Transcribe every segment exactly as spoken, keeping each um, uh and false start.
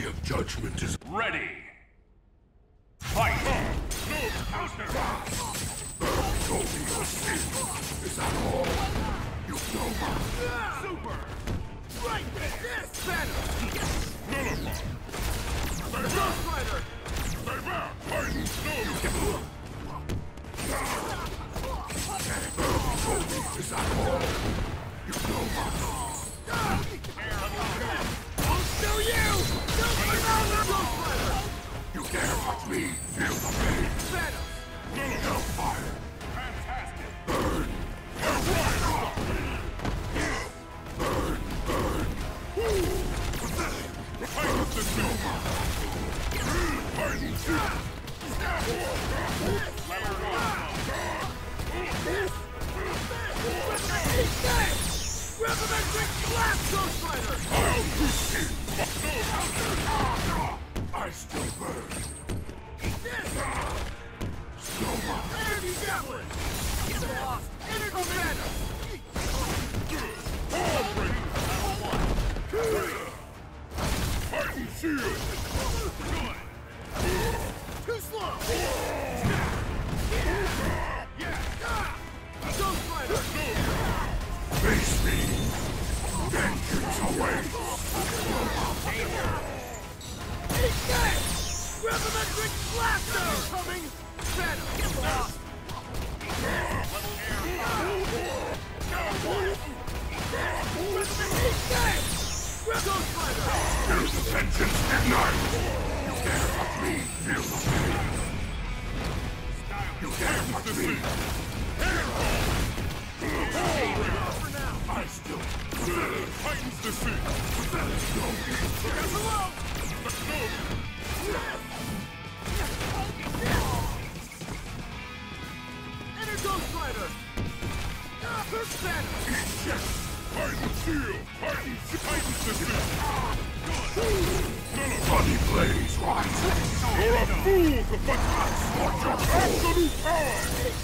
of judgment is ready. Fight! No counter! Show me your sin. Is that all? You know my Super! Right there! Venom! Nullify! Ghost Rider! Stay back! Fight! No! Show me, is that all? You know my I'll show you! Don't put on the Ghost Rider! You dare touch me, feel the pain. Venom! Hellfire. Fantastic! Burn. Hellfire. Burn, burn. Fight the two! Fighting Revolutionary Blast, Ghost Rider! I'll push him. I still burn. Snowball. Energy Javelin! Energy Venom! Fighting shield. Too slow! Ghost Rider! Face me. Vengeance awaits. Revolutionary Blaster! Coming! Venom! Ghost Rider! Feel the vengeance ignite. You dare touch me, feel the pain. You dare touch me. For now! I still Titans the sea! Guys alone! Enter Ghost Rider! First Venom! Titan shield! Titan Titans the sea! bloody blaze rises. You're a fool to fight us! Watch your absolute power!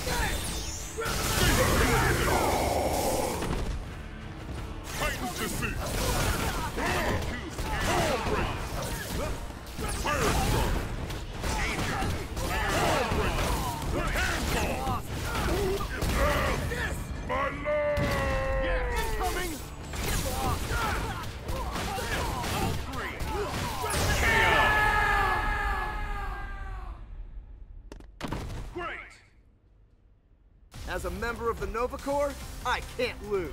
Titans the sea! Firestorm! Handball! My lord! Incoming! Great! As a member of the Nova Corps, I can't lose.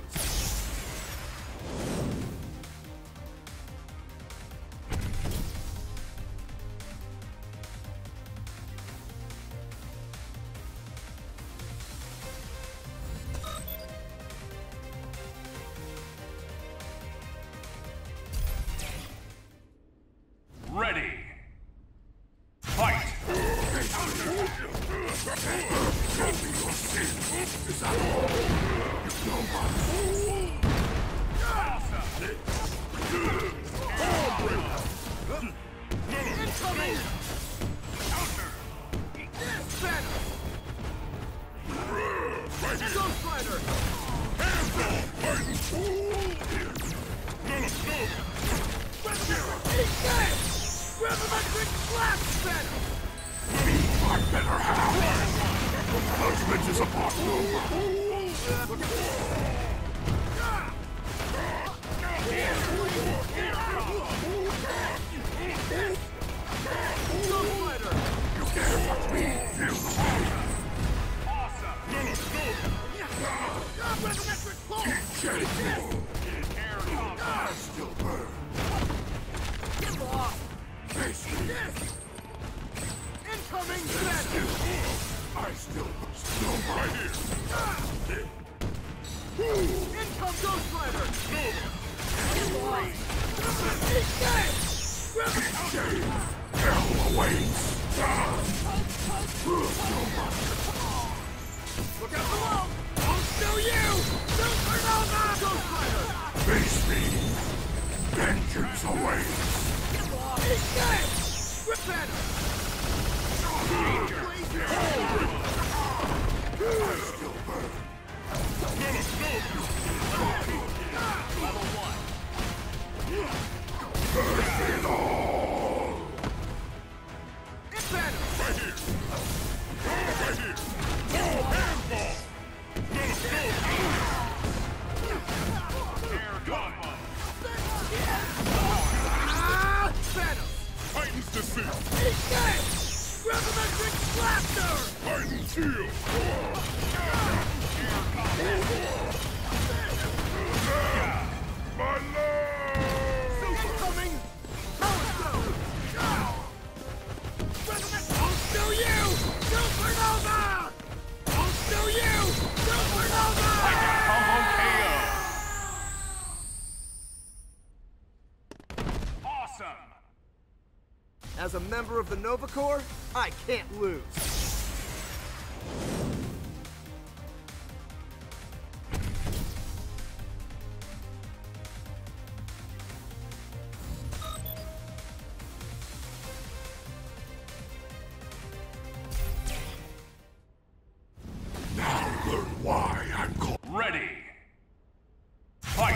Ready! Fight! Show me your sin. Is that all? You know my Incoming! Venom! Ghost Rider! Revolutionary Blast, Venom! Be my better half. Judgment is upon you. Ghost Rider! You dare touch me, feel the pain. Revolutionary Claw! Shedding. I still burn. Face me. Incoming Venom! I still still right here. Income Ghost Rider! Shame. Hell awaits. Look out below! I'll show you! Supernova! Ghost Rider! Face me. Vengeance awaits. Venom! I still burn. Level one. Burn it all. ecstasy! Eat this! Gravimetric blaster! Hide and shield! My love! Incoming! Power Stone! Gravimetric! I'll show you! Supernova! I'll show you! Supernova! Combo K O! Awesome! As a member of the Nova Corps, I can't lose. Now learn why I'm called. Ready! Fight!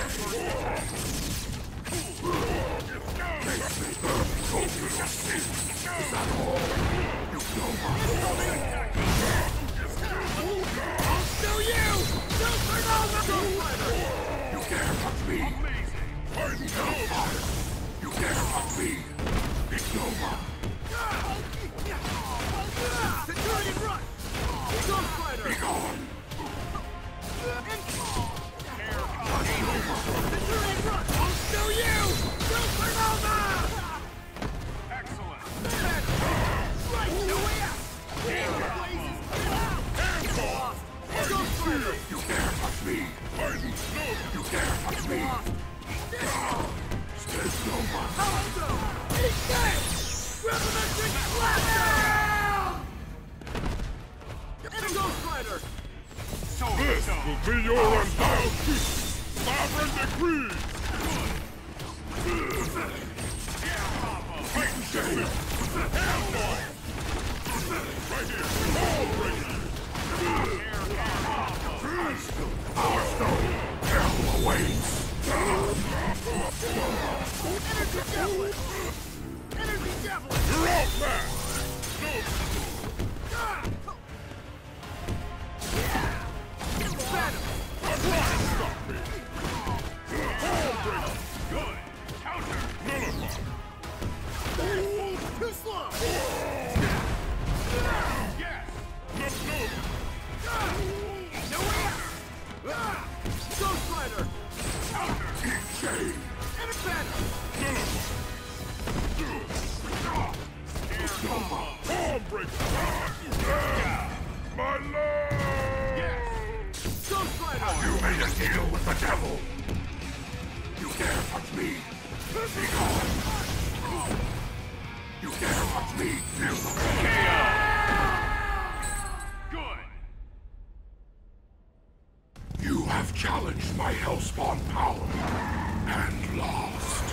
I'll show you! Supernova! You dare touch me! Amazing! Hellfire! You dare touch me! It's Nova! Security run! Ghost Rider! Be gone! Security run! I'll show you! Supernova! Excellent! Right, no way out! Blazes, get out! Ghost Rider! You dare touch me! You dare touch me! There's Nova! Power Stone! Eat this! Gravimetric blaster! Ghost Rider! Solar This Stone! will be your unbound peace! Sovereign decree! Shame! Right here! All breaking! Power Stone! Hell awaits! Energy Javelin! Energy Javelin! You're out, man! Venom! I'm trying to stop me! All breaking! Good! Counter! Nullify! Too slow! Yes! No, no! No way out! Ghost Rider! Shame! And Venom! All breaking! My love! Ghost Rider! You made a deal with the devil! You dare touch me! Be gone! You dare touch me! Feel the K O! Good! You have challenged my Hellspawn power and lost.